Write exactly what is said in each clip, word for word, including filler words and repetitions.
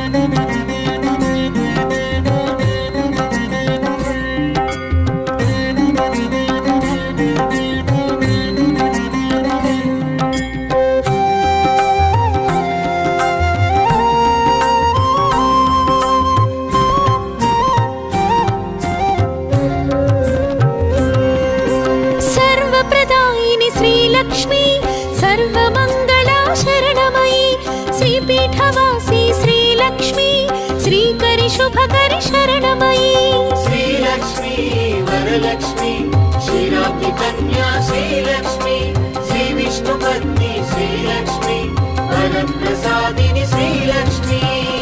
श्रीलक्ष्मी सर्वमंगला शरणमयी श्रीपीठवासी श्रीलक्ष्मी श्रीकरि शुभकरि शरणमयी श्रीलक्ष्मी वरलक्ष्मी क्षीराब्धि कन्या श्रीलक्ष्मी श्रीविष्णुपत्नी श्रीलक्ष्मी वरप्रसादिनी श्रीलक्ष्मी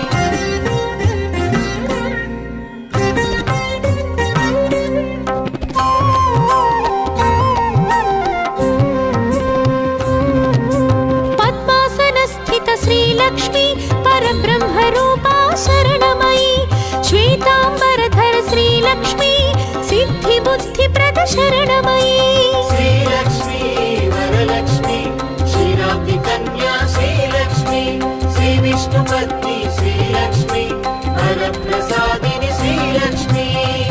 श्रीलक्ष्मी परब्रह्म रूपा शरणमयी श्वेतांबरधर श्रीलक्ष्मी सिद्धि बुद्धि प्रद शरणमयी श्रीलक्ष्मी वरलक्ष्मी क्षीराब्धि कन्या श्रीलक्ष्मी श्रीविष्णुपत्नी श्रीलक्ष्मी वरप्रसादिनी श्रीलक्ष्मी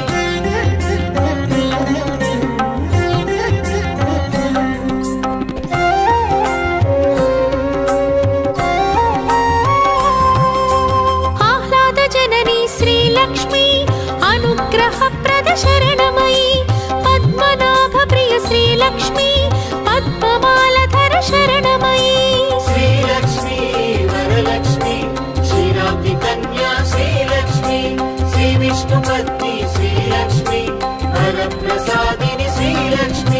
श्रीलक्ष्मी अनुग्रह प्रद शरणमयी पद्मनाभ प्रिय श्रीलक्ष्मी पद्ममालधर शरणमयी श्रीलक्ष्मी वरलक्ष्मी क्षीराब्धि कन्या श्रीलक्ष्मी श्रीविष्णुपत्नी श्रीलक्ष्मी वरप्रसादिनी श्रीलक्ष्मी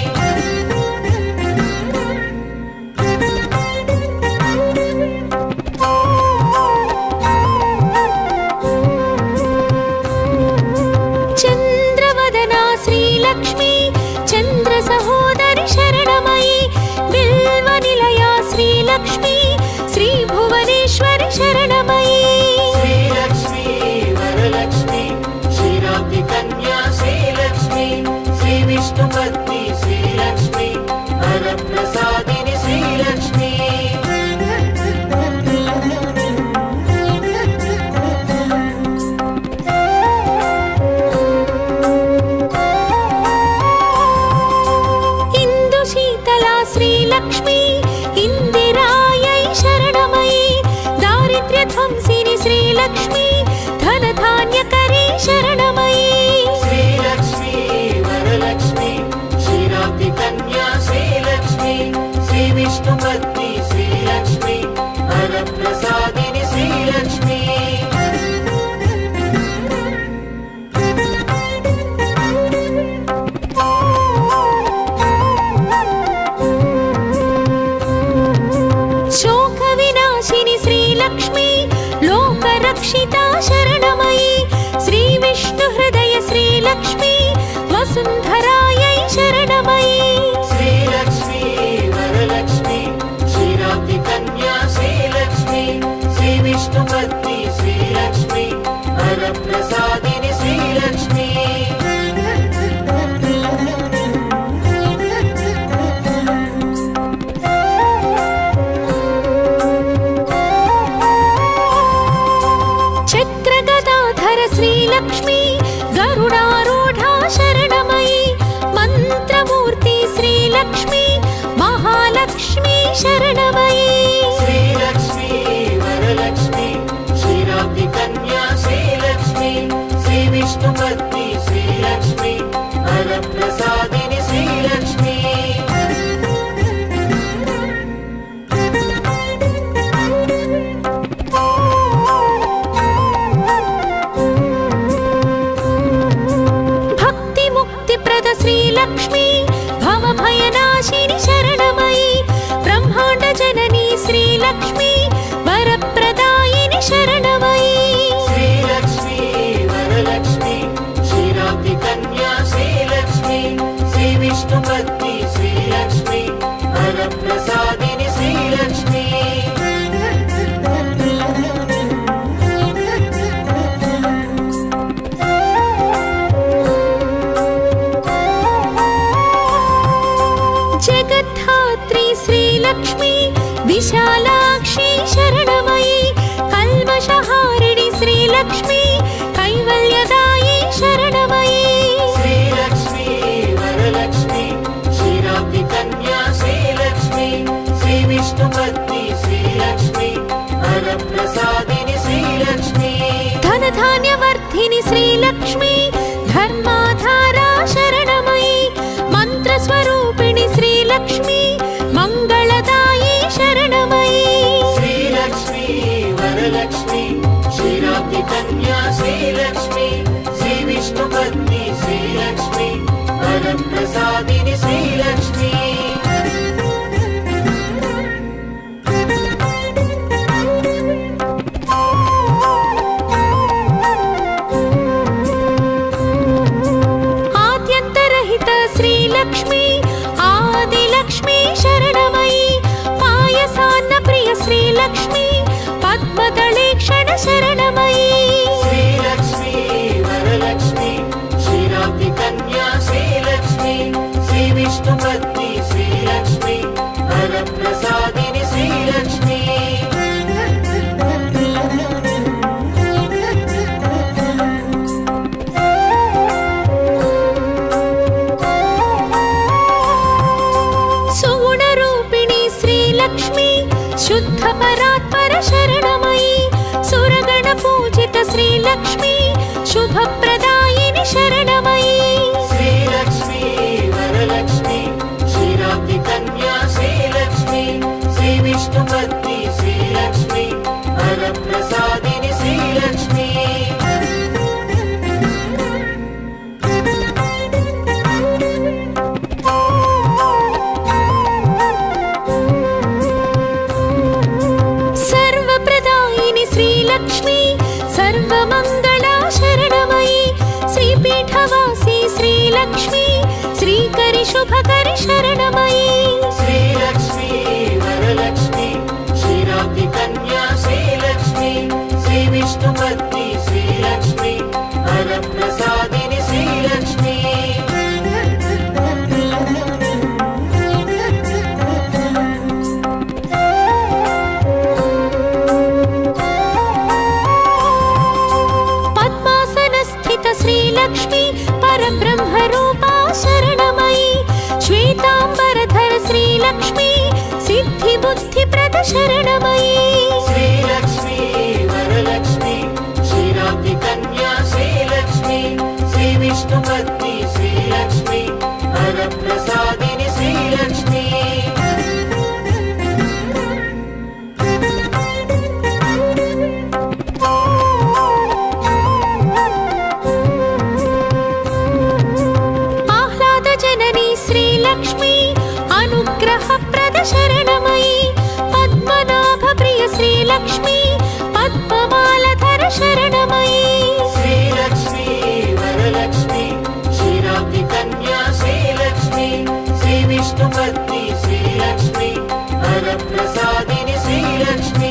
श्रीलक्ष्मी चंद्र सहोदरि शरणमयी बिल्वनिलया श्रीलक्ष्मी श्री भुवनेश्वरि शरणमयी श्रीलक्ष्मी वरलक्ष्मी क्षीराब्धि कन्या श्रीलक्ष्मी श्रीविष्णुपत्नी श्रीलक्ष्मी वरप्रसादिनी श्रीलक्ष्मी श्रीलक्ष्मी इंदिरायै शरणमयी दारिद्र्यध्वंसिनी श्रीलक्ष्मी धनधान्यकरी शरणमयी श्रीलक्ष्मी वरलक्ष्मी क्षीराब्धि कन्या श्रीलक्ष्मी श्रीविष्णुपत्नी श्रीलक्ष्मी वरप्रसादिनी श्रीलक्ष्मी श्रीलक्ष्मी लोकरक्षिता शरणमयी श्रीविष्णुहृदय श्रीलक्ष्मी वसुन्धरायै शरणमयी श्रीलक्ष्मी वरलक्ष्मी क्षीराब्धि कन्या श्रीलक्ष्मी श्रीविष्णुपत्नी श्रीलक्ष्मी वरप्रसादिनी श्रीलक्ष्मी श्रीलक्ष्मी गरुडारूढ़ा शरणमयी मंत्रमूर्ति श्रीलक्ष्मी महालक्ष्मी शरणमयी श्रीलक्ष्मी वरलक्ष्मी क्षीराब्धि कन्या श्रीलक्ष्मी श्रीविष्णुपत्नी श्रीलक्ष्मी वरप्रसादिनी श्रीलक्ष्मी श्रीलक्ष्मी भवभयनाशिनी शरणमयी ब्रह्मांड जननी श्री शरणमयी श्रीलक्ष्मी वरलक्ष्मी क्षीराब्धि कन्या श्रीलक्ष्मी श्रीविष्णुपत्नी श्रीलक्ष्मी वरप्रसादिनी श्रीलक्ष्मी सुगुणरूपिणी श्रीलक्ष्मी शुद्ध परात्पर शरणमयी सुरगण पूजित श्रीलक्ष्मी शुभप्रदायिनी शरणमयी श्रीलक्ष्मी वरलक्ष्मी क्षीराब्धि कन्या श्रीलक्ष्मी श्रीविष्णुपत्नी श्रीलक्ष्मी वरप्रसादिनी श्रीलक्ष्मी श्रीलक्ष्मी सर्वमंगला शरणमयी श्रीपीठवासी श्रीलक्ष्मी श्रीकरि शुभकरि शरणमयी श्रीलक्ष्मी वरलक्ष्मी क्षीराब्धि कन्या श्रीलक्ष्मी श्रीविष्णुपत्नी श्रीलक्ष्मी वरप्रसादिनी श्रीलक्ष्मी श्रीलक्ष्मी परब्रह्म रूपा शरणमयी श्वेतांबरधर श्रीलक्ष्मी सिद्धि बुद्धिप्रद शरणमयी श्रीलक्ष्मी वरलक्ष्मी क्षीराब्धि कन्या श्रीलक्ष्मी श्रीविष्णुपत्नी श्रीलक्ष्मी वरप्रसादिनी श्रीलक्ष्मी श्रीलक्ष्मी अनुग्रहप्रद शरणमयी पद्मनाभप्रिय श्रीलक्ष्मी पद्ममालधर शरणमयी श्रीलक्ष्मी वरलक्ष्मी क्षीराब्धि कन्या श्रीलक्ष्मी श्रीविष्णुपत्नी श्रीलक्ष्मी वरप्रसादिनी श्रीलक्ष्मी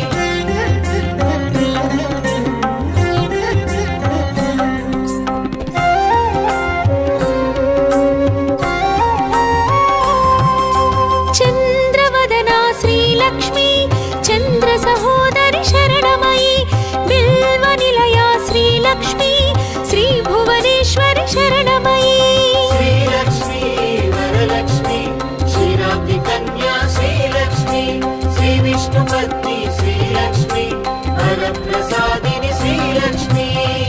श्रीलक्ष्मी चंद्र सहोदरि शरणमयी बिल्वनिलया श्रीलक्ष्मी श्री भुवनेश्वरि शरणमयी श्रीलक्ष्मी वरलक्ष्मी क्षीराब्धि कन्या श्रीलक्ष्मी श्रीविष्णुपत्नी श्रीलक्ष्मी वरप्रसादिनी श्रीलक्ष्मी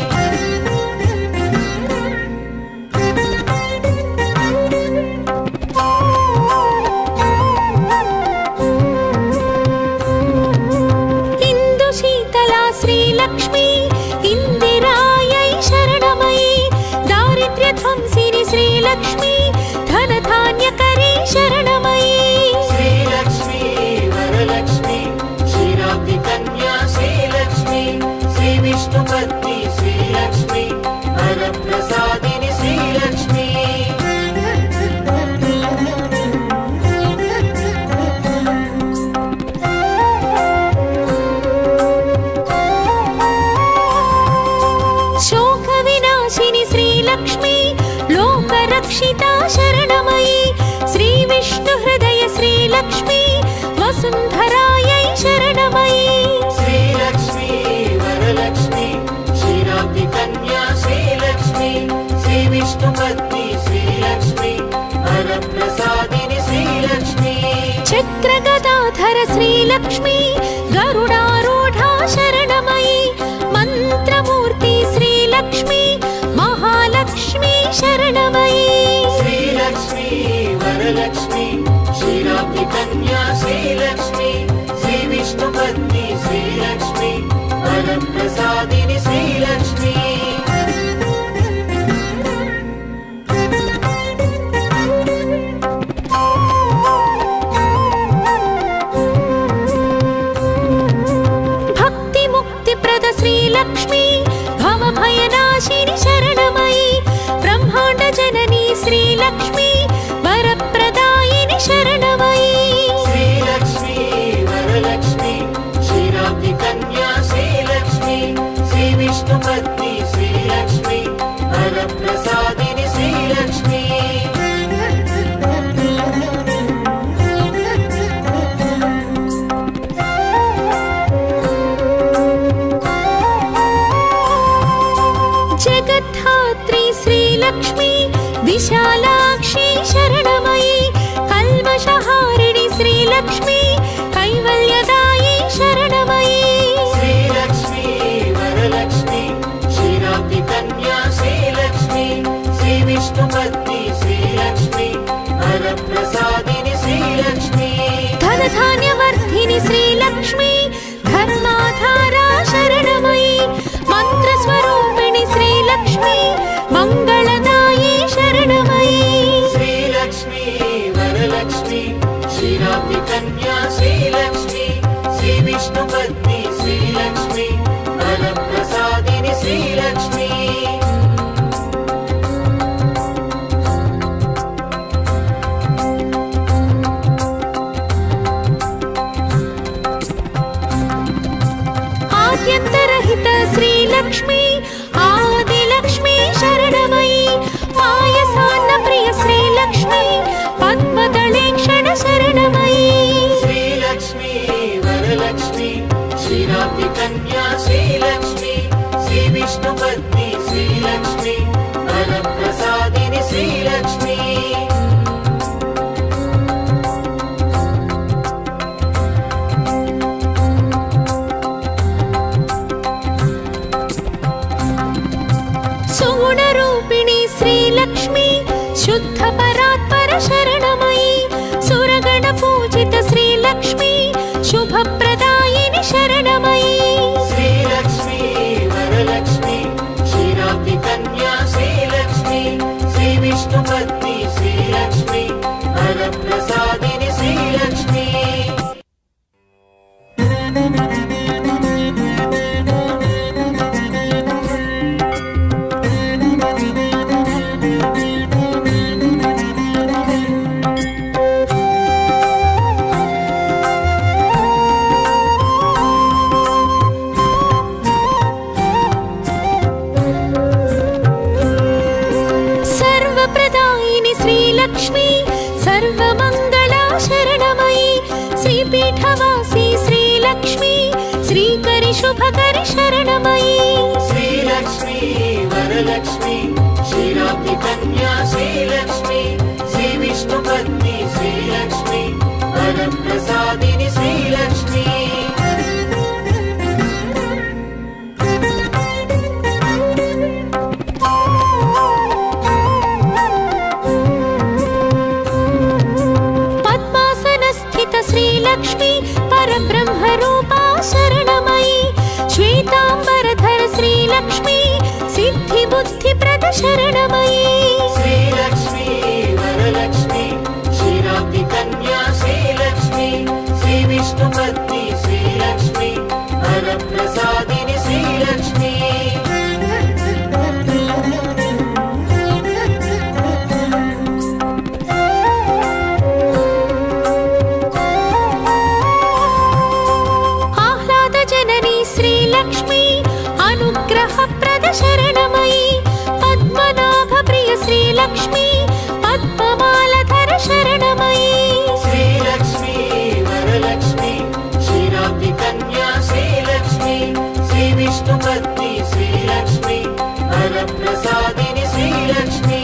श्रीलक्ष्मी इंदिरायै शरणमयी दारिद्र्यध्वंसिनी श्रीलक्ष्मी धनधान्यकरी शरणमयी श्रीलक्ष्मी वरलक्ष्मी क्षीराब्धि कन्या श्रीलक्ष्मी श्रीविष्णुपत्नी श्रीलक्ष्मी वरप्रसादिनी श्रीलक्ष्मी श्रीलक्ष्मी लोकरक्षिता शरणमयी श्रीविष्णुहृदय श्रीलक्ष्मी वसुन्धरायै शरणमयी श्रीलक्ष्मी वरलक्ष्मी क्षीराब्धि कन्या श्रीलक्ष्मी श्रीविष्णुपत्नी श्रीलक्ष्मी वरप्रसादिनी श्रीलक्ष्मी चक्रगदाधर श्रीलक्ष्मी गरुडारूढा शरणमयी मंत्रमूर्ति श्रीलक्ष्मी महालक्ष्मी शरणमयी श्रीलक्ष्मी वरलक्ष्मी क्षीराब्धि कन्या श्रीलक्ष्मी श्रीविष्णुपत्नी श्रीलक्ष्मी वरप्रसादिनी श्रीलक्ष्मी भक्ति मुक्तिप्रद श्रीलक्ष्मी भवभयनाशिनी शरणमयी ब्रह्मांड जननी श्रीलक्ष्मी वरप्रदायिनी शरणमयी श्रीलक्ष्मी वरलक्ष्मी क्षीराब्धि कन्या श्रीलक्ष्मी విశాలాక్షి శరణమయి కల్మషహారిణి శ్రీలక్ష్మి కైవల్యదాయి శరణమయి శ్రీలక్ష్మి వరలక్ష్మి క్షీరాబ్ది కన్యా శ్రీలక్ష్మి శ్రీ విష్ణుపత్ని శ్రీలక్ష్మి వరప్రసాదిని శ్రీలక్ష్మి ధనధాన్యవర్ధిని శ్రీలక్ష్మి ధర్మాధారా శరణమయి మంత్రస్వరూపిణి శ్రీలక్ష్మి మంగళదాయి శరణమయి శ్రీలక్ష్మి వరలక్ష్మి క్షీరాబ్ది కన్యా శ్రీలక్ష్మి శ్రీ విష్ణుపత్ని శ్రీలక్ష్మి వరప్రసాదిని శ్రీలక్ష్మి ఆద్యంతరహిత శ్రీలక్ష్మి ఆదిలక్ష్మి శరణమయి పాయసాన్న ప్రియ శ్రీలక్ష్మి పద్మదళేక్షణ శరణమయి శ్రీలక్ష్మి వరలక్ష్మి క్షీరాబ్ది కన్యా శ్రీలక్ష్మి శ్రీ విష్ణుపత్ని శ్రీలక్ష్మి వరప్రసాదిని శ్రీలక్ష్మి సుగుణరూపిణి శ్రీలక్ష్మి శుద్ధ పరాత్పర శరణమయి సురగణ పూజిత శ్రీలక్ష్మి శుభప్రదాయిని శరణమయి శ్రీలక్ష్మి వరలక్ష్మి క్షీరాబ్ది కన్యా శ్రీలక్ష్మి శ్రీ విష్ణుపత్ని శ్రీలక్ష్మి వరప్రసాదిని శ్రీలక్ష్మి సర్వప్రదాయిని శ్రీలక్ష్మి సర్వమంగళా శరణమయి శ్రీపీఠవాసి శ్రీలక్ష్మి శ్రీకరి శుభకరి శరణమయి శ్రీలక్ష్మి వరలక్ష్మి క్షీరాబ్ది కన్యా శ్రీలక్ష్మి శ్రీ విష్ణుపత్ని శ్రీలక్ష్మి వరప్రసాదిని శ్రీలక్ష్మి పద్మాసనస్థిత శ్రీలక్ష్మి పరబ్రహ్మరూపా శరణమయి శ్వేతాంబరధర శ్రీలక్ష్మి సిద్ధి బుద్ధిప్రద శరణమయి శ్రీలక్ష్మి వరలక్ష్మి క్షీరాబ్ది కన్యా శ్రీలక్ష్మి శ్రీ విష్ణుపత్ని శ్రీలక్ష్మి వరప్రసాదిని శ్రీలక్ష్మి ఆహ్లాద జనని శ్రీలక్ష్మి అనుగ్రహప్రద శరణమయి పద్మనాభ ప్రియ శ్రీలక్ష్మి పద్మమాలధర శరణమయి శ్రీలక్ష్మి వరలక్ష్మి క్షీరాబ్ది కన్యా శ్రీలక్ష్మి శ్రీ విష్ణుపత్ని శ్రీలక్ష్మి వరప్రసాదిని శ్రీలక్ష్మి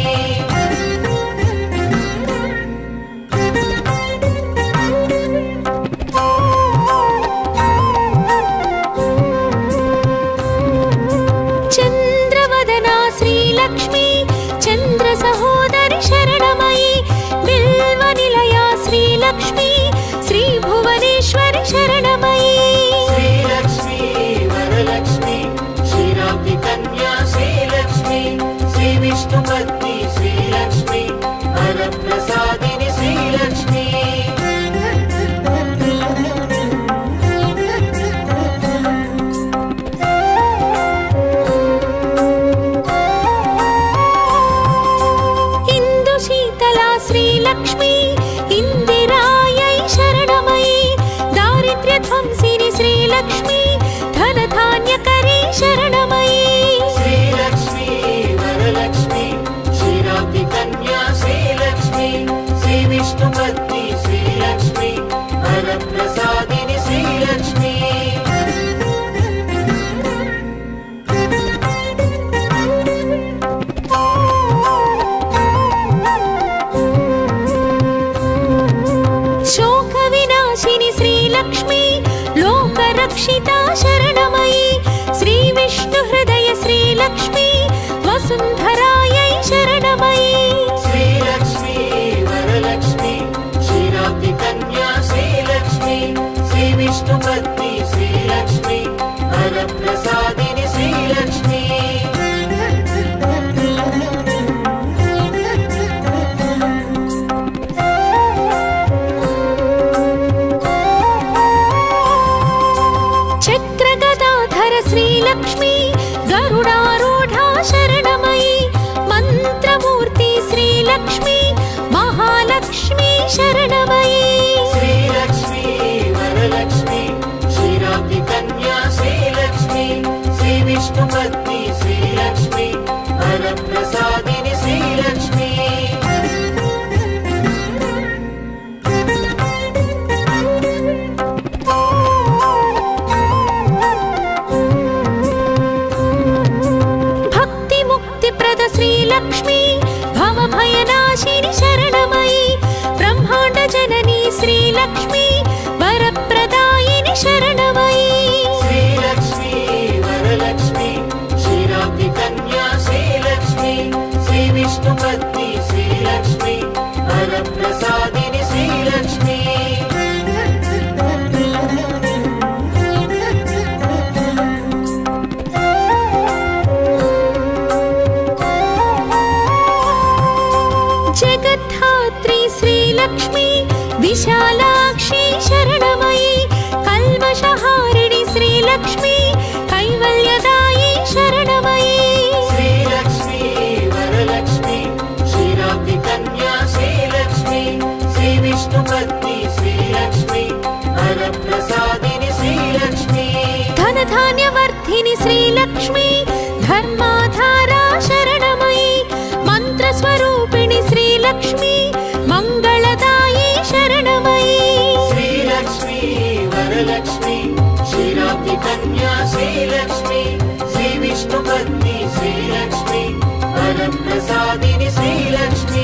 చంద్రవదనా శ్రీలక్ష్మి చంద్ర సహోదరి శరణమయి బిల్వ నిలయా శ్రీలక్ష్మి శ్రీ భువనేశ్వరి శరణమయి శ్రీలక్ష్మి వరలక్ష్మి క్షీరాబ్ది కన్యా శ్రీలక్ష్మి శ్రీ విష్ణుపత్ని శ్రీలక్ష్మి వరప్రసాదిని శ్రీలక్ష్మి रक्षिता शरणमयी श्रीविष्णुहृदय श्रीलक्ष्मी वसुन्धरायै शरणमयी श्रीलक्ष्मी वरलक्ष्मी क्षीराब्धिकन्या श्रीलक्ष्मी श्रीविष्णुपत्नी श्रीलक्ष्मी वरप्रसादिनी श्रीलक्ष्मी चक्रगदाधर श्रीलक्ष्मी गरुडारूढा शरणमयी मन्त्रमूर्ति श्रीलक्ष्मी महालक्ष्मी शरणमयी श्रीलक्ष्मी वरलक्ष्मी क्षीराब्धिकन्या श्रीलक्ष्मी श्रीविष्णुपत्नी श्रीलक्ष्मी वरप्रसादिनी श्रीलक्ष्मी भक्तिमुक्तिप्रद श्रीलक्ष्मी भवभयनाशिनी शरणमयी ब्रह्माण्ड जननी श्रीलक्ष्मी वरप्रदायिनी शरणमयी श्रीलक्ष्मी वरलक्ष्मी क्षीराब्धिकन्या श्रीलक्ष्मी श्रीविष्णुपत्नी श्रीलक्ष्मी वरप्रसादिनी श्रीलक्ष्मी जगद्धात्री श्रीलक्ष्मी विशालाक्षी शरणमयी कल्मषहारिणी श्रीलक्ष्मी कैवल्यदायी शरणमयी श्रीलक्ष्मी वरलक्ष्मी क्षीराब्धिकन्या श्रीलक्ष्मी श्रीविष्णुपत्नी श्रीलक्ष्मी वरप्रसादिनी श्रीलक्ष्मी धनधान्यवर्धिनी श्रीलक्ष्मी धर्माधारा शरणमयी मन्त्रस्वरूपिणी श्रीलक्ष्मी मङ्गलदायी शरणमयी श्रीलक्ष्मी वरलक्ष्मी क्षीराब्धिकन्या श्रीलक्ष्मी श्रीविष्णुपत्नी श्रीलक्ष्मी वरप्रसादिनी श्रीलक्ष्मी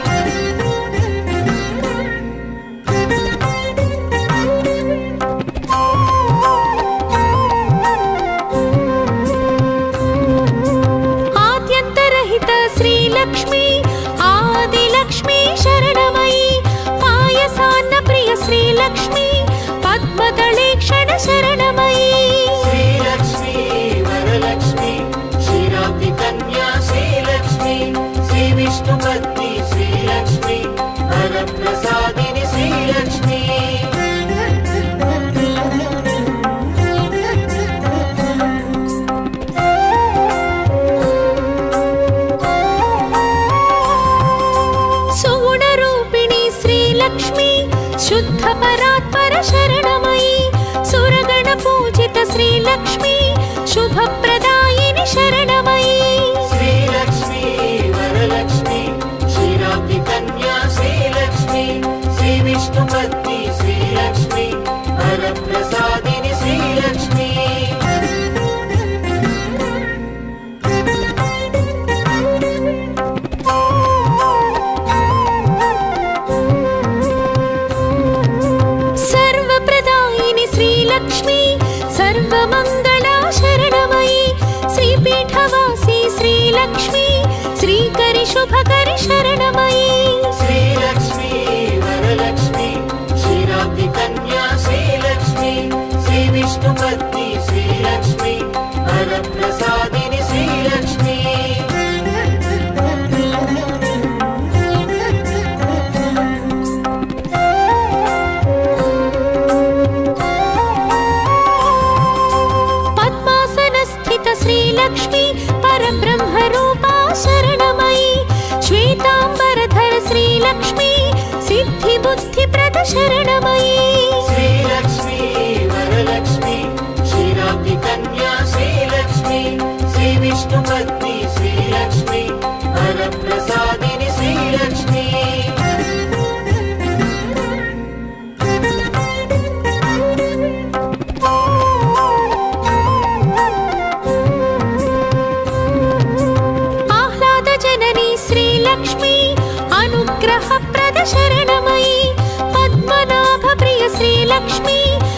आद्यन्तरहित श्रीलक्ष्मी आदिलक्ष्मी शरणमयी पायसान्नप्रिय श्रीलक्ष्मी पद्मदलेक्षण शरणमयी श्रीलक्ष्मी वरलक्ष्मी क्षीराब्धिकन्या श्रीलक्ष्मी श्रीविष्णुपत्नी श्रीलक्ष्मी वरप्रसादिनी श्रीलक्ष्मी सुगुणरूपिणी श्रीलक्ष्मी शुद्ध परात्पर शरणमयी सुरगण पूजित श्रीलक्ष्मी शुभप्रदायिनी शरणमयी श्रीलक्ष्मी वरलक्ष्मी क्षीराब्धिकन्या श्रीलक्ष्मी श्रीविष्णुपत्नी श्रीलक्ष्मी वरप्रसादिनी श्रीलक्ष्मी सर्वप्रदायिनी श्रीलक्ष्मी सर्वमङ्गला शरणमयी श्रीपीठवासी श्रीलक्ष्मी श्रीकरि शुभकरि शरणमयी श्रीलक्ष्मी वरलक्ष्मी क्षीराब्धिकन्या श्रीलक्ष्मी श्रीविष्णुपत्नी श्रीलक्ष्मी वरप्रसादिनी श्रीलक्ष्मी पद्मासनस्थित श्रीलक्ष्मी परब्रह्मरूपा शरणमयी श्वेताम्बरधर श्रीलक्ष्मी सिद्धिबुद्धिप्रद शरणमयी श्रीलक्ष्मी वरलक्ष्मी क्षीराब्धिकन्या श्रीलक्ष्मी श्रीविष्णुपत्नी श्रीलक्ष्मी वरप्रसादिनी श्रीलक्ष्मी शरणमयी पद्मनाभप्रिय श्रीलक्ष्मी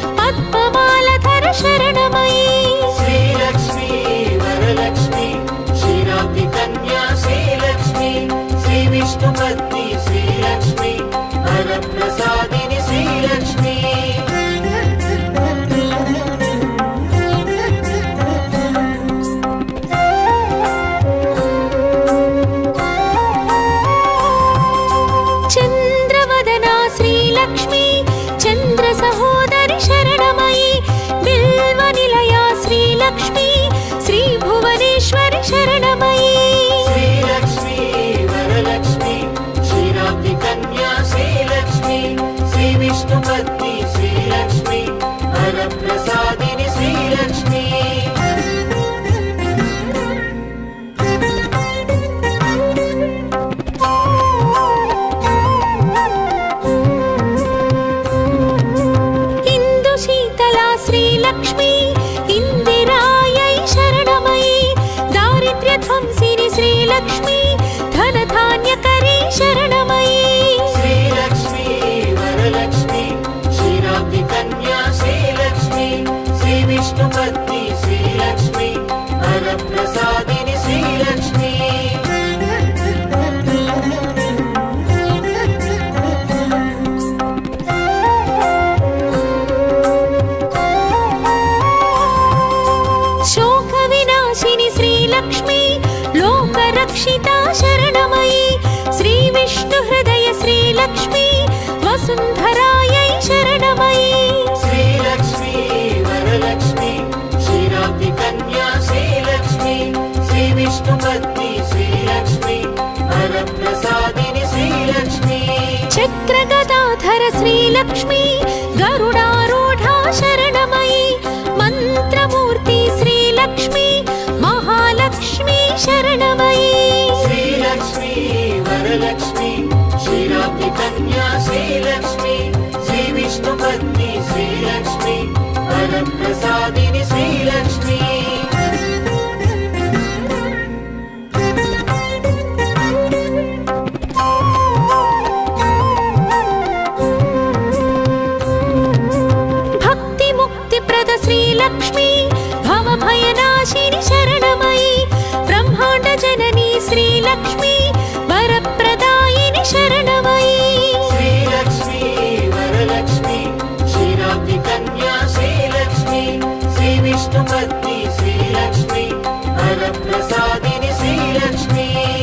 श्रीलक्ष्मी श्रीभुवनेश्वरि शरणमयी श्रीलक्ष्मी वरलक्ष्मी क्षीराब्धि कन्या श्रीलक्ष्मी श्रीविष्णुपत्नी श्रीलक्ष्मी वरप्रसादिनि श्रीलक्ष्मी श्रीलक्ष्मी इंदिरायै शरणमयी दारिद्र्यध्वंसिनि श्रीलक्ष्मी धनधान्यकरी शरणमयी श्रीलक्ष्मी वरलक्ष्मी क्षीराब्धि कन्या श्रीलक्ष्मी श्रीविष्णुपत्नी श्रीलक्ष्मी वरप्रसादिनि श्रीलक्ष्मी श्रीलक्ष्मी लोकरक्षिता शरणमयी श्रीविष्णुहृदय श्रीलक्ष्मी वसुन्धरायै शरणमयी श्रीलक्ष्मी वरलक्ष्मी क्षीराब्धि कन्या श्रीलक्ष्मी श्रीविष्णुपत्नी श्रीलक्ष्मी वरप्रसादिनि श्रीलक्ष्मी चक्रगदाधर श्रीलक्ष्मी गरुडारूढा शरणमयी मन्त्रमूर्ति श्रीलक्ष्मी महालक्ष्मी शरणमयी श्रीलक्ष्मी वरलक्ष्मी क्षीराब्धि कन्या श्रीलक्ष्मी श्रीविष्णुपत्नी श्रीलक्ष्मी वरप्रसादिनि श्रीलक्ष्मी भक्तिमुक्तिप्रद श्रीलक्ष्मी भवभयनाशिनि शरणमयी ब्रह्माण्ड जननी श्रीलक्ष्मी वरप्रदायिनि शरणमयी श्रीलक्ष्मी वरलक्ष्मी क्षीराब्धि कन्या श्रीलक्ष्मी श्रीविष्णुपत्नी श्रीलक्ष्मी वरप्रसादिनि श्रीलक्ष्मी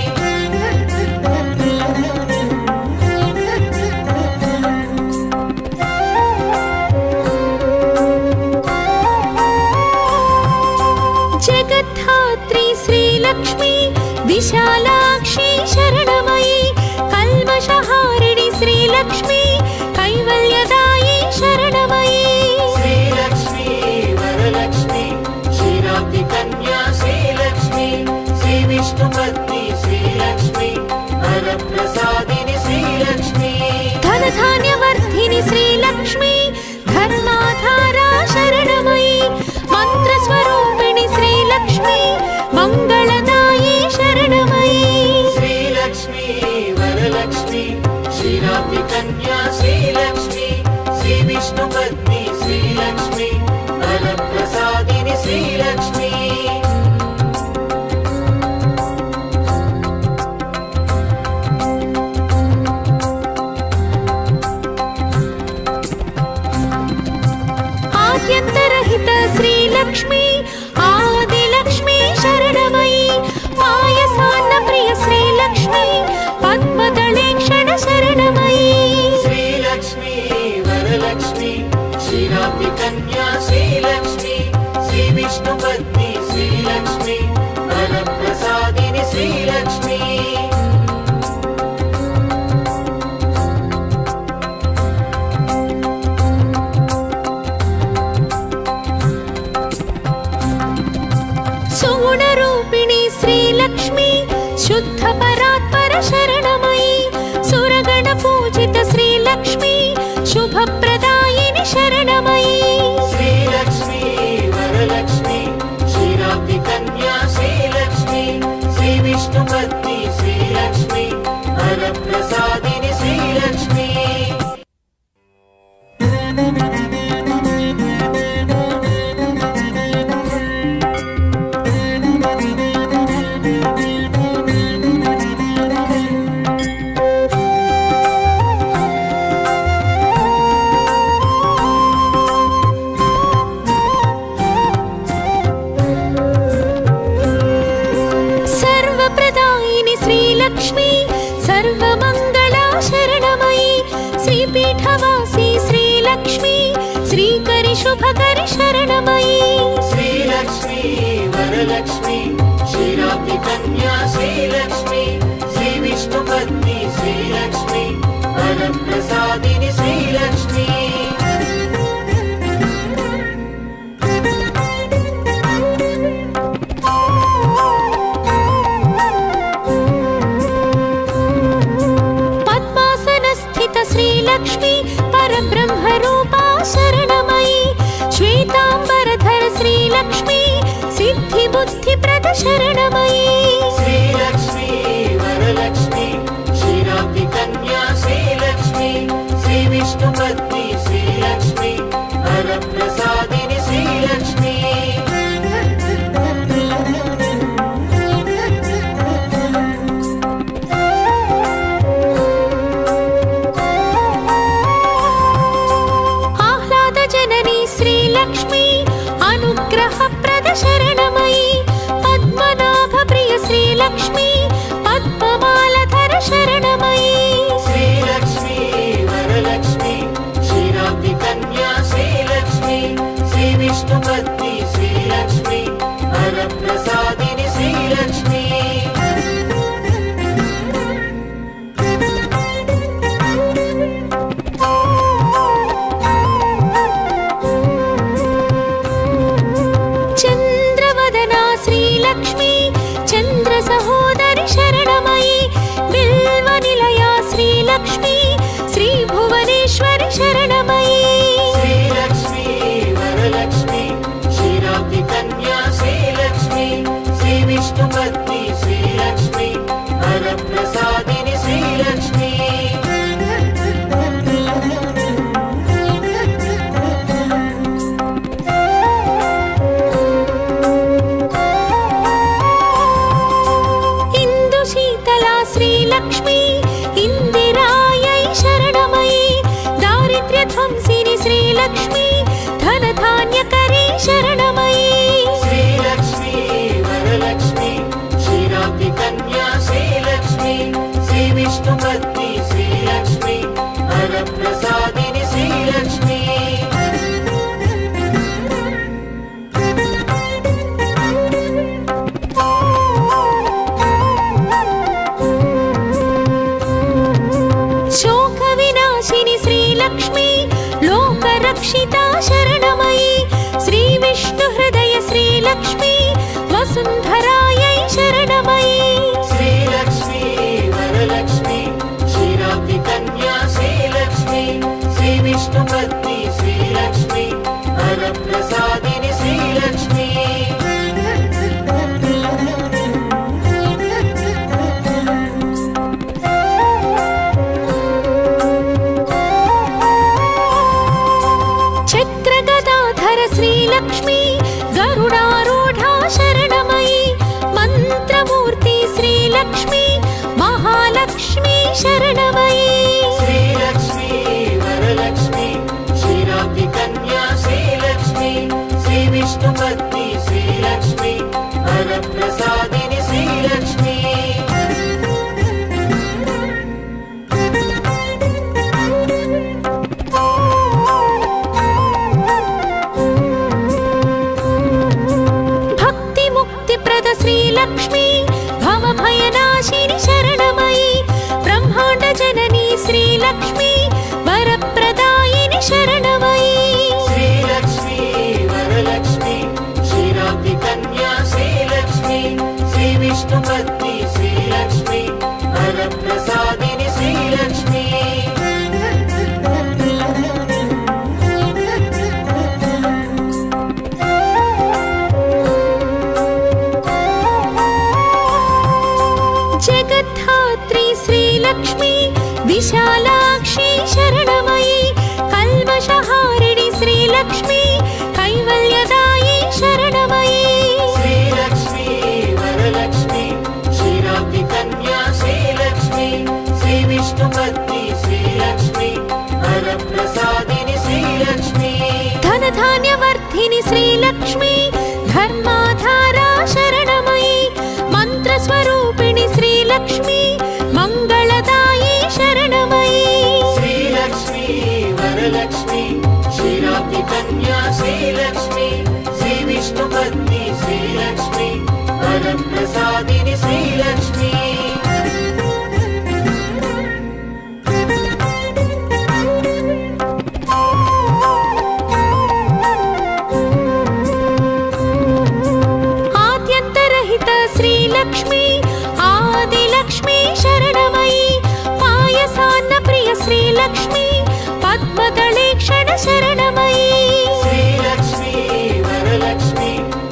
जगद्धात्री श्रीलक्ष्मी विशालाक्षी शरणमयी कल्मषहारिणि श्रीलक्ष्मी कैवल्यदायी शरणमयी श्रीलक्ष्मी वरलक्ष्मी क्षीराब्धि कन्या श्रीलक्ष्मी श्रीविष्णुपत्नी श्रीलक्ष्मी वरप्रसादिनि श्रीलक्ष्मी धनधान्यवर्धिनि श्रीलक्ष्मी धर्माधारा शरणमयी मन्त्रस्वरूपिणि श्रीलक्ष्मी मङ्गलदायी शरणमयी श्रीलक्ष्मी वरलक्ष्मी क्षीराब्धि कन्या श्रीलक्ष्मी श्रीविष्णुपत्नी श्रीलक्ष्मी वरप्रसादिनि श्रीलक्ष्मी आद्यन्तरहित श्रीलक्ष्मी आदिलक्ष्मी शरणमयी पायसान्नप्रिय श्रीलक्ष्मी पद्मदलेक्षण शरणमयी श्रीलक्ष्मी वरलक्ष्मी क्षीराब्धि कन्या श्रीलक्ष्मी श्रीविष्णुपत्नी श्रीलक्ष्मी वरप्रसादिनि श्रीलक्ष्मी सुगुणरूपिणी श्रीलक्ष्मी शुद्ध परात्पर शरणमयी सुरगण पूजित श्रीलक्ष्मी शुभप्रदायिनि शरणमयी श्रीलक्ष्मी वरलक्ष्मी क्षीराब्धि कन्या श्रीलक्ष्मी श्रीविष्णुपत्नी श्रीलक्ष्मी वरप्रसादिनि श्रीलक्ष्मी श्रीलक्ष्मी सर्वमङ्गला शरणमयी श्रीपीठवासी श्रीलक्ष्मी श्रीकरि शुभकरि शरणमयी श्रीलक्ष्मी श्रीलक्ष्मी सिद्धिबुद्धिप्रद शरणमयी श्रीलक्ष्मी वरलक्ष्मी क्षीराब्धिकन्या श्रीलक्ष्मी श्रीविष्णुपत्नी श्रीलक्ष्मी वरप्रसादिनी श्रीलक्ष्मी श्रीलक्ष्मी अनुग्रहप्रद शरणमयी पद्मनाभप्रिय श्रीलक्ष्मी पद्ममालधर शरणमयी श्रीलक्ष्मी वरलक्ष्मी क्षीराब्धिकन्या श्रीलक्ष्मी श्रीविष्णुपत्नी श्रीलक्ष्मी वरप्रसादिनी श्रीलक्ष्मी श्रीलक्ष्मी चंद्र सहोदरि शरणमयी बिल्वनिलया श्रीलक्ष्मी श्री भुवनेश्वरि शरणमयी श्रीलक्ष्मी वरलक्ष्मी क्षीराब्धिकन्या श्रीलक्ष्मी श्रीविष्णुपत्नी श्रीलक्ष्मी वरप्रसादिनी श्रीलक्ष्मी श्रीलक्ष्मी इंदिरायै शरणमयी दारिद्र्यध्वंसिनी श्रीलक्ष्मी धनधान्यकरी शरणमयी श्रीलक्ष्मी वरलक्ष्मी क्षीराब्धिकन्या श्रीलक्ष्मी श्रीविष्णुपत्नी श्रीलक्ष्मी वरप्रसादिनी श्रीलक्ष्मी श्रीलक्ष्मी लोकरक्षिता शरणमयी श्रीविष्णुहृदय श्रीलक्ष्मी वसुन्धरायै शरणमयी श्रीलक्ष्मी वरलक्ष्मी क्षीराब्धिकन्या श्रीलक्ष्मी श्रीविष्णुपत्नी श्रीलक्ष्मी वरप्रसादिनी श्रीलक्ष्मी श्रीलक्ष्मी गरुडारूढा शरणमयी मंत्रमूर्ति श्रीलक्ष्मी महालक्ष्मी शरणमयी श्रीलक्ष्मी वरलक्ष्मी क्षीराब्धिकन्या श्रीलक्ष्मी श्रीविष्णुपत्नी श्रीलक्ष्मी वरप्रसादिनी श्रीलक्ष्मी श्रीलक्ष्मी भवभयनाशिनी शरणमयी ब्रह्मांड जननी श्रीलक्ष्मी वरप्रदायिनी शरणमयी श्रीलक्ष्मी वरलक्ष्मी क्षीराब्धिकन्या श्रीलक्ष्मी श्रीविष्णुपत्नी श्रीलक्ष्मी वरप्रसादिनी श्रीलक्ष्मी जगद्धात्री श्रीलक्ष्मी विशालाक्षी शरणमयी कल्मषहारिणी श्रीलक्ष्मी कैवल्यदायी शरणमयी श्रीलक्ष्मी वरलक्ष्मी क्षीराब्धिकन्या श्रीलक्ष्मी श्रीविष्णुपत्नी श्रीलक्ष्मी वरप्रसादिनी श्रीलक्ष्मी धनधान्यवर्धिनी श्रीलक्ष्मी धर्माधारा शरणमयी मंत्रस्वरूपिणी श्रीलक्ष्मी मंगलदायी शरणमयी श्रीलक्ष्मी वरलक्ष्मी क्षीराब्धिकन्या श्रीलक्ष्मी श्रीविष्णुपत्नी श्रीलक्ष्मी वरप्रसादिनी श्रीलक्ष्मी श्रीलक्ष्मी आदिलक्ष्मी शरणमयी पायसान्न प्रिय श्रीलक्ष्मी पद्मदलेक्षण शरणमयी श्रीलक्ष्मी वरलक्ष्मी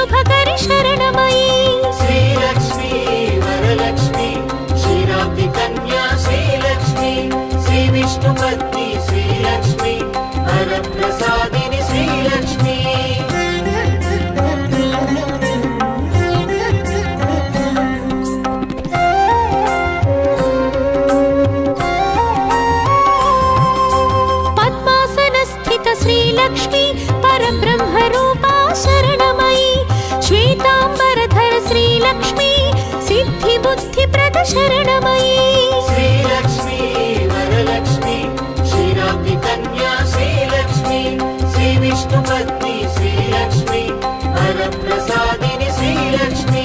शुभकरि शरणमयी श्रीलक्ष्मी वरलक्ष्मी क्षीराब्धि कन्या श्रीलक्ष्मी श्रीविष्णुपत्नी श्रीलक्ष्मी वरप्रसादिनि श्रीलक्ष्मी श्रीलक्ष्मी परब्रह्मरूपा शरणमयी श्वेतांबरधर श्रीलक्ष्मी सिद्धिबुद्धिप्रद शरणमयी श्रीलक्ष्मी वरलक्ष्मी क्षीराब्धि कन्या श्रीलक्ष्मी श्रीविष्णुपत्नी श्रीलक्ष्मी वरप्रसादिनि श्रीलक्ष्मी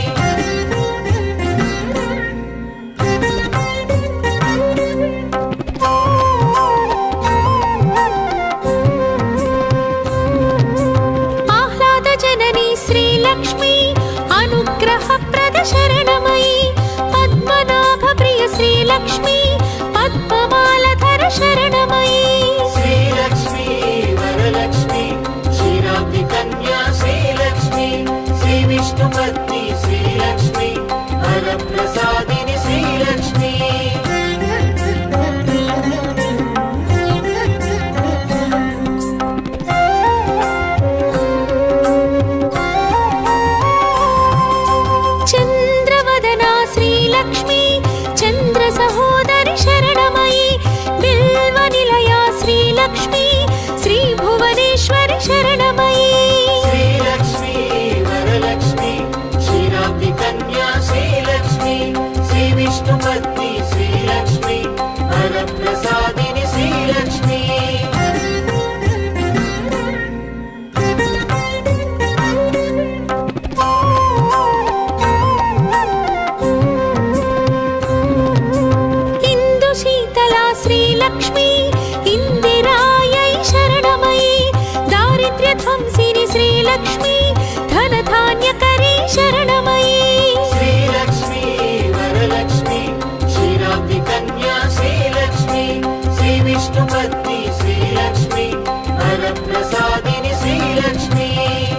श्रीलक्ष्मी अनुग्रहप्रद शरणमयी पद्मनाभप्रिय श्रीलक्ष्मी पद्ममालधर शरणमयी श्रीलक्ष्मी वरलक्ष्मी क्षीराब्धि कन्या श्रीलक्ष्मी श्रीविष्णुपत्नी श्रीलक्ष्मी वरप्रसादिनि श्रीलक्ष्मी श्रीलक्ष्मी चंद्र सहोदरि शरणमयी बिल्वनिलया श्रीलक्ष्मी श्री भुवनेश्वरि शरणमयी श्रीलक्ष्मी वरलक्ष्मी क्षीराब्धि कन्या श्रीलक्ष्मी श्रीविष्णुपत्नी श्रीलक्ष्मी वरप्रसादिनि श्रीलक्ष्मी श्रीलक्ष्मी इंदिरायै शरणमयी दारिद्र्यध्वंसिनि श्रीलक्ष्मी धनधान्यकरी शरणमयी श्रीलक्ष्मी वरलक्ष्मी क्षीराब्धि कन्या श्रीलक्ष्मी श्रीविष्णुपत्नी श्रीलक्ष्मी वरप्रसादिनि श्रीलक्ष्मी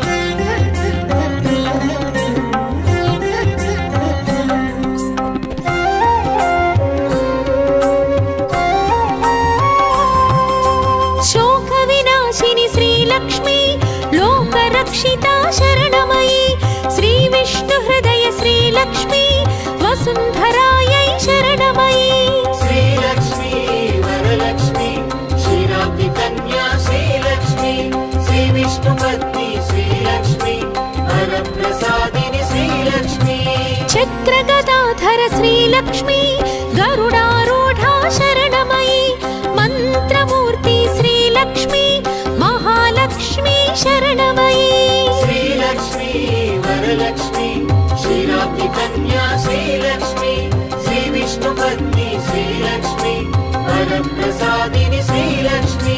श्रीलक्ष्मी लोकरक्षिता शरणमयी श्रीविष्णुहृदय श्रीलक्ष्मी वसुन्धरायै शरणमयी श्रीलक्ष्मी वरलक्ष्मी क्षीराब्धि कन्या श्रीलक्ष्मी श्रीविष्णुपत्नी श्रीलक्ष्मी वरप्रसादिनि श्रीलक्ष्मी चक्रगदाधर श्रीलक्ष्मी गरुडारूढा शरणमयी मन्त्रमूर्ति श्रीलक्ष्मी महालक्ष्मी शरणमयी श्रीलक्ष्मी वरलक्ष्मी क्षीराब्धि कन्या श्रीलक्ष्मी श्रीविष्णुपत्नी श्रीलक्ष्मी वरप्रसादिनि श्रीलक्ष्मी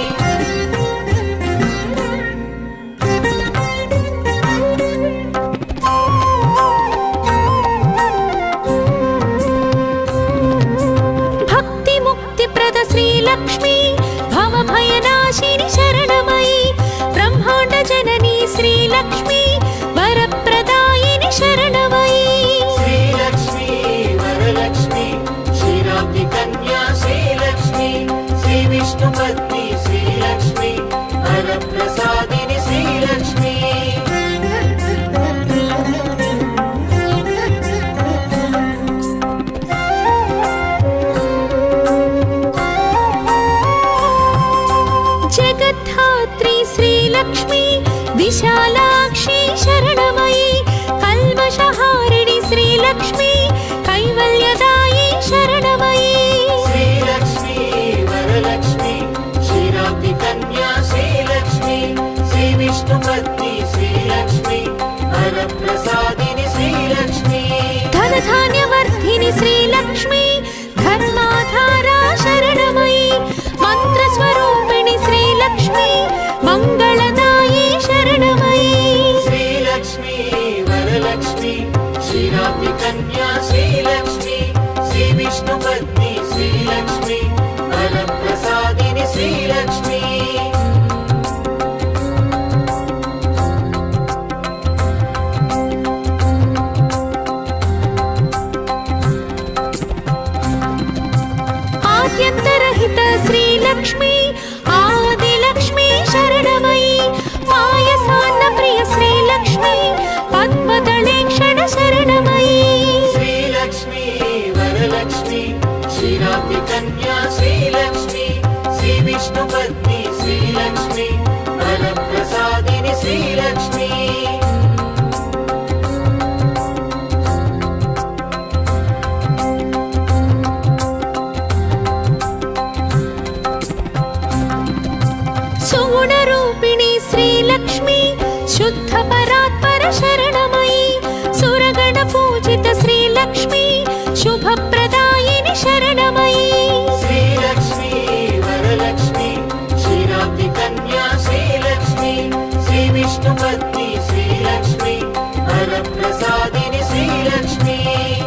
भक्तिमुक्तिप्रद श्रीलक्ष्मी भवभयनाशिनि शरणमयी ब्रह्मांड जननी श्रीलक्ष्मी वरप्रदायिनि शरणमयी श्रीलक्ष्मी वरलक्ष्मी क्षीराब्धि कन्या श्रीलक्ष्मी श्रीविष्णुपत्नी श्रीलक्ष्मी वरप्रसादिनि श्रीलक्ष्मी जगद्धात्री श्रीलक्ष्मी विशालाक्षी शरणमयी कल्मषहारिणि श्रीलक्ष्मी कैवल्यदायी शरणमयी श्रीलक्ष्मी वरलक्ष्मी क्षीराब्धि कन्या श्रीलक्ष्मी श्रीविष्णुपत्नी श्रीलक्ष्मी वरप्रसादिनि श्रीलक्ष्मी धनधान्यवर्धिनि श्रीलक्ष्मी धर्माधारा शरणमयी मंत्रस्वरूपिणि श्रीलक्ष्मी मंगलदायी शरणमयी श्रीलक्ष्मी वरलक्ष्मी क्षीराब्धि कन्या श्रीलक्ष्मी श्रीविष्णुपत्नी श्रीलक्ष्मी वरप्रसादिनि श्रीलक्ष्मी शुद्ध परात्पर शरणमयी सुरगण पूजित श्रीलक्ष्मी शुभप्रदायिनि शरणमयी श्रीलक्ष्मी वरलक्ष्मी क्षीराब्धि कन्या श्रीलक्ष्मी श्रीविष्णुपत्नी श्रीलक्ष्मी वरप्रसादिनि श्रीलक्ष्मी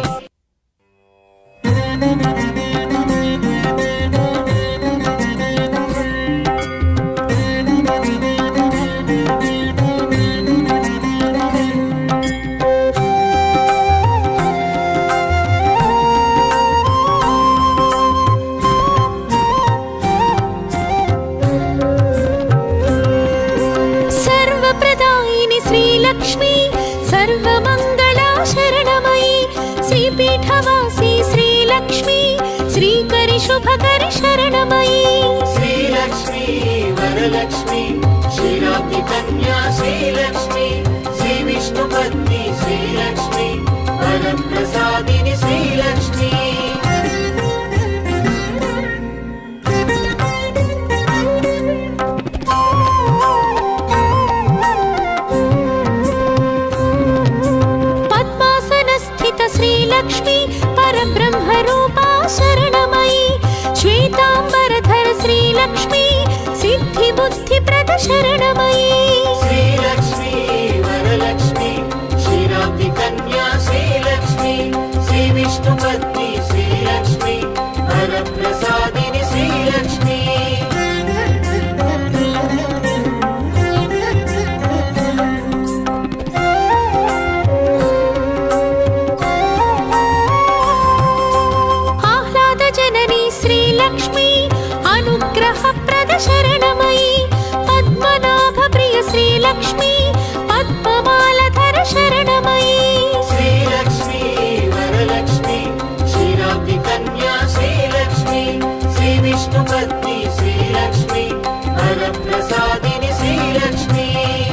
श्रीलक्ष्मी सर्वमंगला शरणमयी श्रीपीठवासी श्रीलक्ष्मी श्रीकरि शुभकरि शरणमयी श्रीलक्ष्मी वरलक्ष्मी क्षीराब्धि कन्या श्रीलक्ष्मी श्रीविष्णुपत्नी श्रीलक्ष्मी वरप्रसादिनि श्रीलक्ष्मी श्रीलक्ष्मी परब्रह्म रूपा शरणमयी श्वेतांबरधर श्रीलक्ष्मी सिद्धि बुद्धिप्रद शरणमयी श्रीलक्ष्मी वरलक्ष्मी क्षीराब्धि कन्या श्रीलक्ष्मी श्रीविष्णुपत्नी श्रीलक्ष्मी वरप्रसादिनि श्रीलक्ष्मी श्रीलक्ष्मी अनुग्रहप्रद शरणमयी पद्मनाभ प्रिय श्रीलक्ष्मी पद्ममालधर शरणमयी श्रीलक्ष्मी वरलक्ष्मी क्षीराब्धि कन्या श्रीलक्ष्मी श्रीविष्णुपत्नी श्रीलक्ष्मी वरप्रसादिनि श्रीलक्ष्मी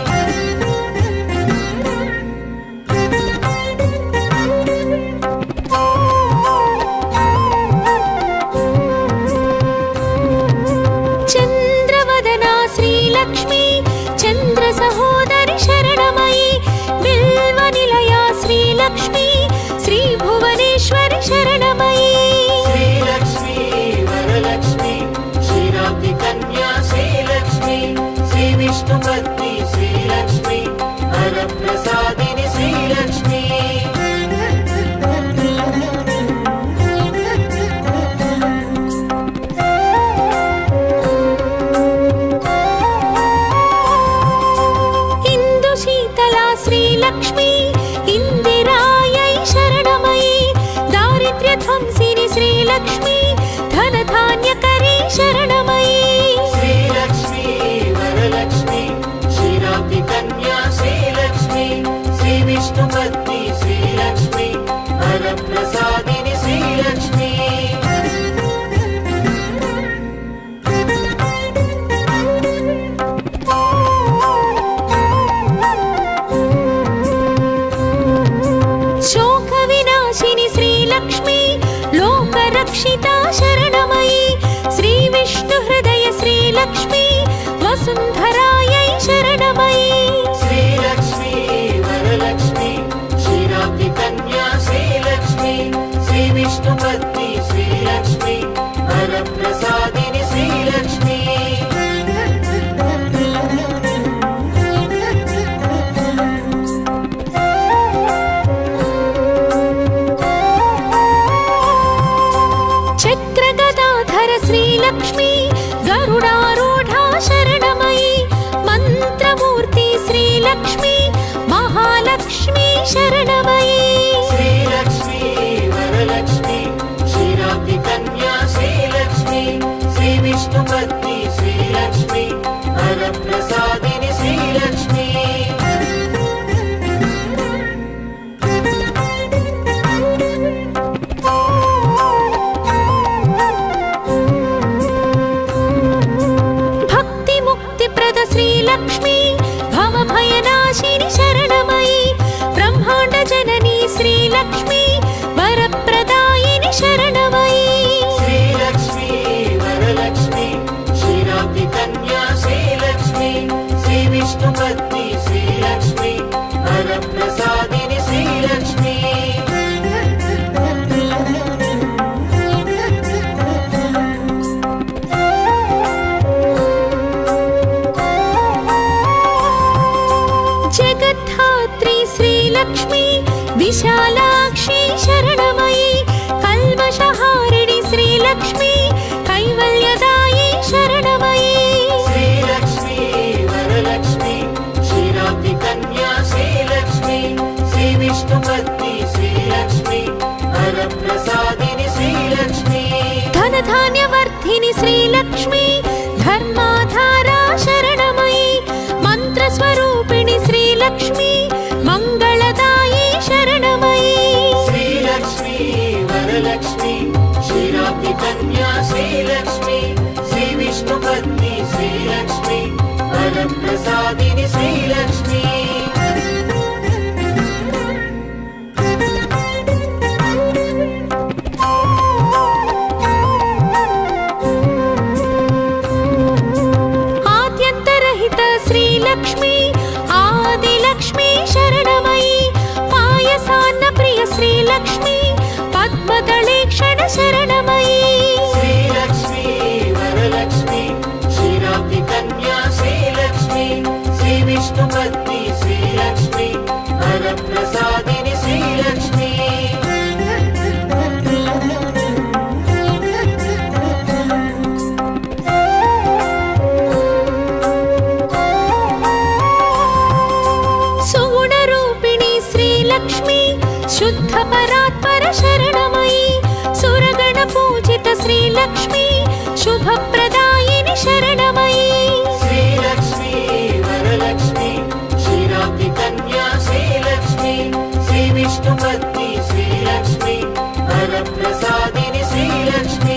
श्रीलक्ष्मी चंद्र सहोदरि शरणमयी बिल्वनिलया श्रीलक्ष्मी श्री भुवनेश्वरि शरणमयी श्रीलक्ष्मी वरलक्ष्मी क्षीराब्धि कन्या श्रीलक्ष्मी श्रीविष्णुपत्नी श्रीलक्ष्मी वरप्रसादिनि श्रीलक्ष्मी श्रीलक्ष्मी इंदिरायै शरणमयी दारिद्र्यध्वंसिनि श्रीलक्ष्मी धनधान्यकरी शरणमयी श्रीलक्ष्मी वरलक्ष्मी क्षीराब्धि कन्या श्रीलक्ष्मी श्रीविष्णुपत्नी श्रीलक्ष्मी वरप्रसादिनि श्रीलक्ष्मी श्रीलक्ष्मी लोकरक्षिता शरणमयी श्रीविष्णुहृदय श्रीलक्ष्मी वसुन्धरायै शरणमयी श्रीलक्ष्मी वरलक्ष्मी क्षीराब्धि कन्या श्रीलक्ष्मी श्रीविष्णुपत्नी श्रीलक्ष्मी वरप्रसादिनि श्रीलक्ष्मी श्रीलक्ष्मी गरुडारूढ़ा शरणमयी मंत्रमूर्ति श्रीलक्ष्मी महालक्ष्मी शरणमयी श्रीलक्ष्मी वरलक्ष्मी क्षीराब्धि कन्या श्रीलक्ष्मी श्रीविष्णुपत्नी श्रीलक्ष्मी वरप्रसादिनि श्रीलक्ष्मी श्रीलक्ष्मी भवभयनाशिनि शरणमयी ब्रह्मांड जननी श्रीलक्ष्मी विशालाक्षी शरणमयी कल्मषहारिणि श्रीलक्ष्मी कैवल्यदायी शरणमयी श्रीलक्ष्मी वरलक्ष्मी क्षीराब्धिकन्या श्रीलक्ष्मी श्रीविष्णुपत्नी श्रीलक्ष्मी वरप्रसादिनि श्रीलक्ष्मी धनधान्यवर्धिनि श्रीलक्ष्मी धर्माधारा शरणमयी मन्त्रस्वरूपिणि श्रीलक्ष्मी मङ्गलदायी शरणमयी श्रीलक्ष्मी वरलक्ष्मी क्षीराब्धिकन्या श्रीलक्ष्मी श्रीविष्णुपत्नी श्रीलक्ष्मी वरप्रसादिनि श्रीलक्ष्मी श्रीलक्ष्मी आदिलक्ष्मी शरणमयी पायसान्नप्रिय श्रीलक्ष्मी पद्मदलेक्षण शरणमयी श्रीलक्ष्मी वरलक्ष्मी क्षीराब्धिकन्या श्रीलक्ष्मी श्रीविष्णुपत्नी श्रीलक्ष्मी वरप्रसादिनि श्रीलक्ष्मी लक्ष्मी शुद्ध परात्पर शरणमयी सुरगण पूजित श्रीलक्ष्मी शुभप्रदायिनि शरणमयी श्रीलक्ष्मी वरलक्ष्मी क्षीराब्धिकन्या श्रीलक्ष्मी श्रीविष्णुपत्नी श्रीलक्ष्मी वरप्रसादिनि श्रीलक्ष्मी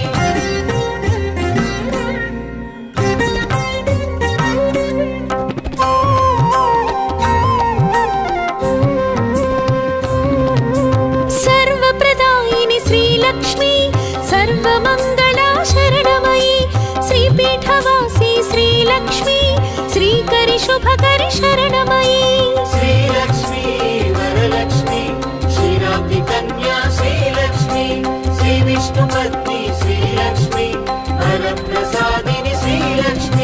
श्रीलक्ष्मी सर्वमङ्गला शरणमयी श्रीपीठवासी श्रीलक्ष्मी श्रीकरि शुभकरि शरणमयी श्रीलक्ष्मी वरलक्ष्मी क्षीराब्धिकन्या श्रीलक्ष्मी श्रीविष्णुपत्नी श्रीलक्ष्मी वरप्रसादिनि श्रीलक्ष्मी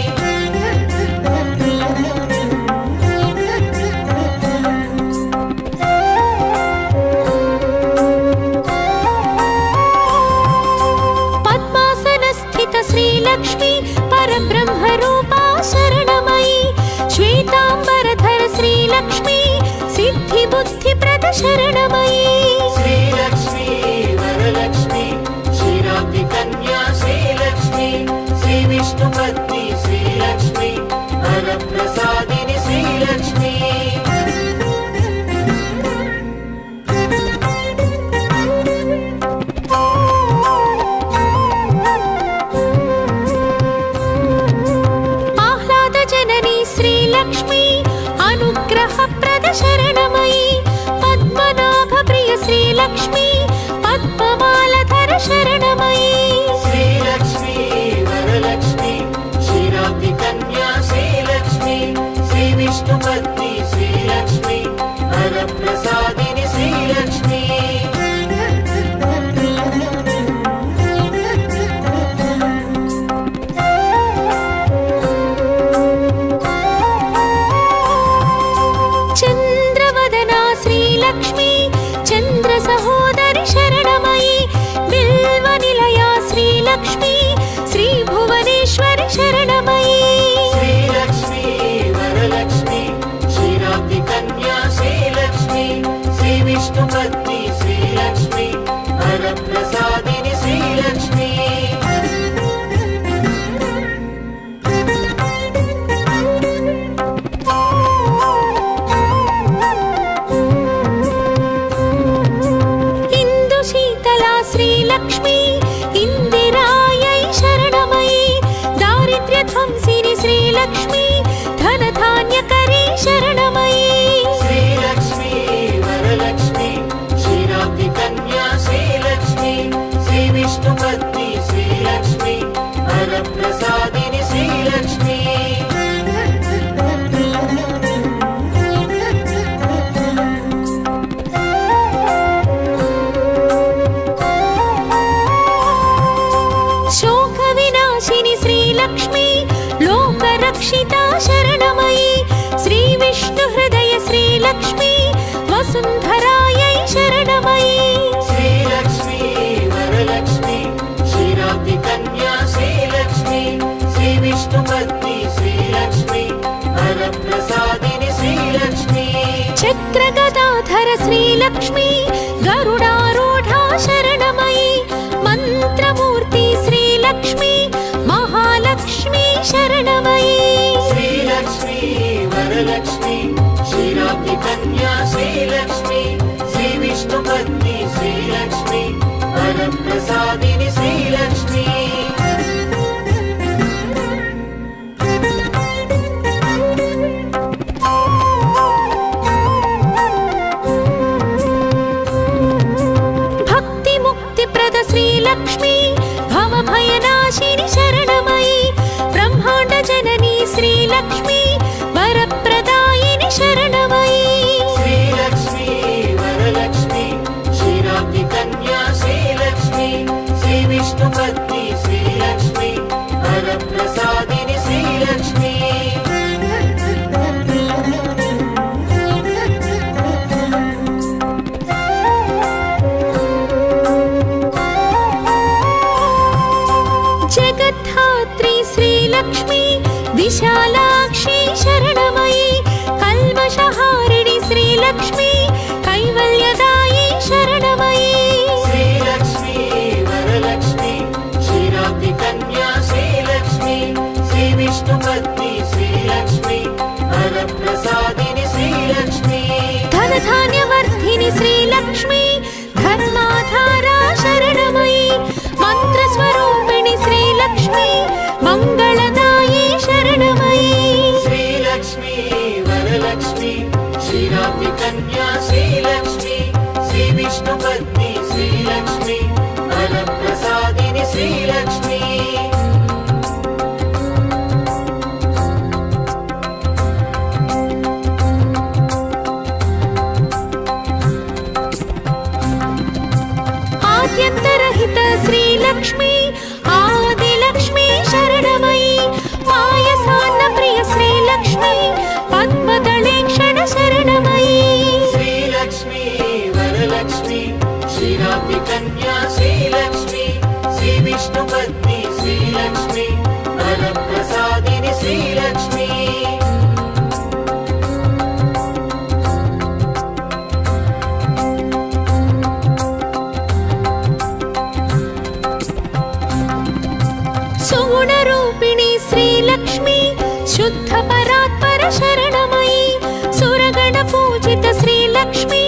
श्रीलक्ष्मी परब्रह्मरूपा शरणमयी श्वेताम्बरधर श्रीलक्ष्मी सिद्धिबुद्धिप्रद शरणमयी श्रीलक्ष्मी वरलक्ष्मी क्षीराब्धिकन्या श्रीलक्ष्मी श्रीविष्णुपत्नी श्रीलक्ष्मी वरप्रसादिनि श्रीलक्ष्मी श्रीलक्ष्मी अनुग्रहप्रद शरणमयी पद्मनाभप्रिय श्रीलक्ष्मी पद्ममालधर शरणमयी श्रीलक्ष्मी वरलक्ष्मी क्षीराब्धिकन्या श्रीलक्ष्मी श्रीविष्णुपत्नी श्रीलक्ष्मी वरप्रसादिनि श्रीलक्ष्मी श्रीलक्ष्मी चंद्र सहोदरि शरणमयी बिल्वनिलया श्रीलक्ष्मी श्री भुवनेश्वरि शरणमयी श्रीलक्ष्मी वरलक्ष्मी क्षीराब्धिकन्या श्रीलक्ष्मी श्रीविष्णुपत्नी श्रीलक्ष्मी वरप्रसादिनि श्रीलक्ष्मी श्रीलक्ष्मी इंदिरायै शरणमयी दारिद्र्यध्वंसिनि श्रीलक्ष्मी धनधान्यकरी शरणमयी श्रीलक्ष्मी वरलक्ष्मी क्षीराब्धिकन्या श्रीलक्ष्मी श्रीविष्णुपत्नी श्रीलक्ष्मी वरप्रसादिनि श्रीलक्ष्मी श्रीलक्ष्मी लोकरक्षिता शरणमयी श्रीविष्णुहृदय श्रीलक्ष्मी श्रीलक्ष्मी गरुडारूढा शरणमयी मंत्रमूर्ति श्रीलक्ष्मी महालक्ष्मी शरणमयी श्रीलक्ष्मी वरलक्ष्मी क्षीराब्धि कन्या श्रीलक्ष्मी श्रीविष्णुपत्नी श्रीलक्ष्मी वरप्रसादिनी श्रीलक्ष्मी श्रीलक्ष्मी भवभयनाशिनी शरणमयी ब्रह्मांड जननी श्रीलक्ष्मी वरप्रदायिनी शरणमयी श्रीलक्ष्मी वरलक्ष्मी क्षीराब्धि कन्या श्रीलक्ष्मी श्रीविष्णुपत्नी श्रीलक्ष्मी वरप्रसादिनी श्रीलक्ष्मी जगद्धात्री श्रीलक्ष्मी विशालाक्षी शरणमयी कल्मषहारिणी श्रीलक्ष्मी कैवल्यदायी शरणमयी श्रीलक्ष्मी वरलक्ष्मी क्षीराब्धि कन्या श्रीलक्ष्मी श्रीविष्णुपत्नी श्रीलक्ष्मी वरप्रसादिनी श्रीलक्ष्मी धनधान्यवर्धिनी श्रीलक्ष्मी धर्माधारा शरणमयी मंत्रस्वरूपिणी श्रीलक्ष्मी मंगलदायी शरणमयी श्रीलक्ष्मी वरलक्ष्मी क्षीराब्धि कन्या श्रीलक्ष्मी श्रीविष्णुपत्नी श्रीलक्ष्मी वरप्रसादिनी श्रीलक्ष्मी आद्यन्तरहित श्रीलक्ष्मी आदिलक्ष्मी शरणमयी मायसान्नप्रिय श्रीलक्ष्मी पद्मदलेक्षण शरणमयी श्रीलक्ष्मी वरलक्ष्मी क्षीराब्धि कन्या श्रीलक्ष्मी श्रीविष्णुपत्नी श्रीलक्ष्मी वरप्रसादिनी श्रीलक्ष्मी सुगुणरूपिणी श्रीलक्ष्मी शुद्ध परात्पर शरणमयी सुरगण पूजित श्रीलक्ष्मी